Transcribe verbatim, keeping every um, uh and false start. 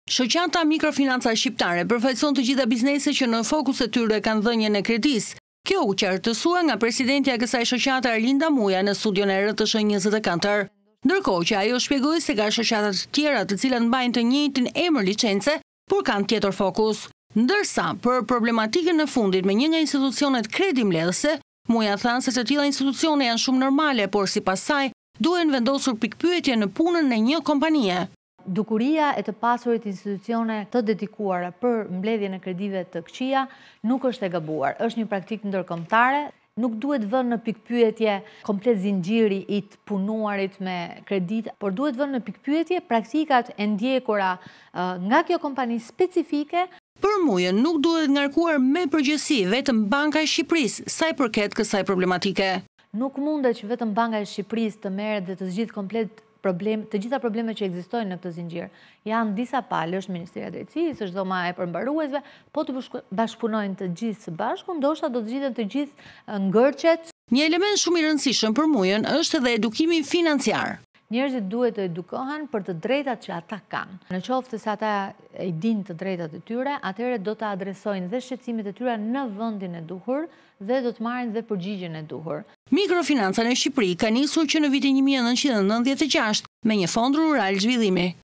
Shoqata Mikrofinanca Shqiptare përfaqëson të gjitha bizneset që në fokus të tyre kanë dhënien e kredisë. Kjo u qartësua nga presidentja e kësaj shoqate Arlinda Muja në studion e R T S njëzet e katër. Ndërkohë që ajo shpjegoi se ka shoqata të tjera të cilat mbajnë të njëjtin emër licence, por kanë tjetër fokus. Ndërsa për problematikën në fundit me një nga institucionet kredimbledhëse, Muja thanë se të tilla institucione janë shumë normale, por sipas saj duhen vendosur pikpyetje në punën e një kompanie. Dukuria e të pasurit institucione të dedikuara për mbledhjen e kredive të këqija nuk është e gabuar. Është një praktikë ndërkombëtare, nuk duhet vënë në pikpyetje komplet zinxhiri i të punuarit me kredit, por duhet vënë në pikpyetje praktikat e ndjekura nga kjo kompani specifike. Për Mujën nuk duhet ngarkuar me përgjithësi vetëm Banka e Shqipërisë sa i përket kësaj problematike. Nuk mundet që vetëm Banka e Shqipërisë të merret dhe të zgjidhë komplet problem, të gjitha problemet që ekzistojnë në këtë zinxhir. Janë disa palë, është Ministria e Drejtësisë, është dhoma e përmbaruesve, po të bashkëpunojnë të gjithë së bashku, ndoshta do të zgjidhen të gjithë ngërçet. Një element shumë i rëndësishëm për Mujën është edhe edukimi financiar. Njerëzit duhet të edukohen për të drejtat që ata kanë. Në qoftë se ata e dinë të drejtat e tyre, atëherë do të adresojnë dhe shqetësimet e tyre në vendin e duhur dhe do të marrin dhe përgjigjen e duhur. Mikrofinanca në Shqipëri ka nisur që në vitin një mijë e nëntëqind e nëntëdhjetë e gjashtë me një fond rural zhvillimi.